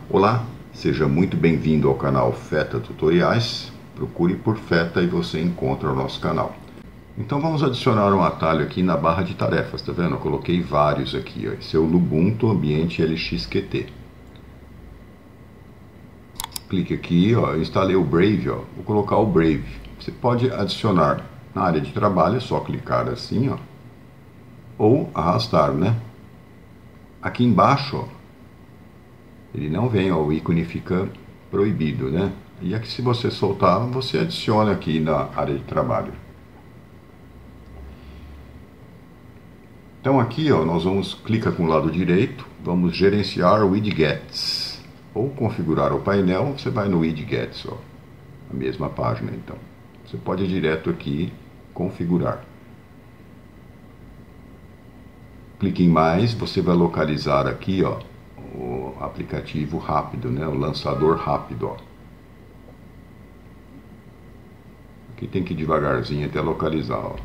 Olá, seja muito bem-vindo ao canal Feta Tutoriais. Procure por Feta e você encontra o nosso canal. Então vamos adicionar um atalho aqui na barra de tarefas, tá vendo? Eu coloquei vários aqui, ó. Esse é o Ubuntu Ambiente LXQT. Clique aqui, ó, eu instalei o Brave, ó. Vou colocar o Brave. Você pode adicionar na área de trabalho, é só clicar assim, ó, ou arrastar, né? Aqui embaixo, ó, ele não vem, ó, o ícone fica proibido, né? E aqui, se você soltar, você adiciona aqui na área de trabalho. Então aqui, ó, nós vamos clicar com o lado direito, vamos gerenciar widgets ou configurar o painel. Você vai no widgets, ó, a mesma página. Então você pode ir direto aqui configurar. Clique em mais, você vai localizar aqui, ó, o aplicativo rápido, né, o lançador rápido, ó. Aqui tem que ir devagarzinho até localizar, ó.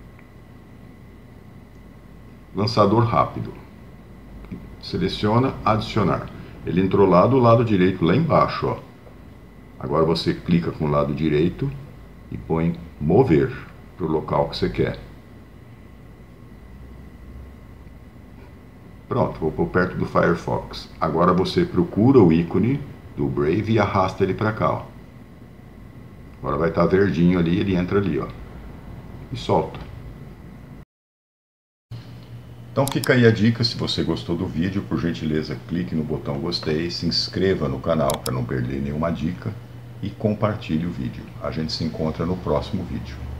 Lançador rápido. Seleciona adicionar. Ele entrou lá do lado direito, lá embaixo, ó. Agora você clica com o lado direito e põe mover para o local que você quer. Pronto, vou pôr perto do Firefox. Agora você procura o ícone do Brave e arrasta ele para cá, ó. Agora vai estar verdinho ali, ele entra ali, ó. E solta. Então fica aí a dica. Se você gostou do vídeo, por gentileza, clique no botão gostei, se inscreva no canal para não perder nenhuma dica e compartilhe o vídeo. A gente se encontra no próximo vídeo.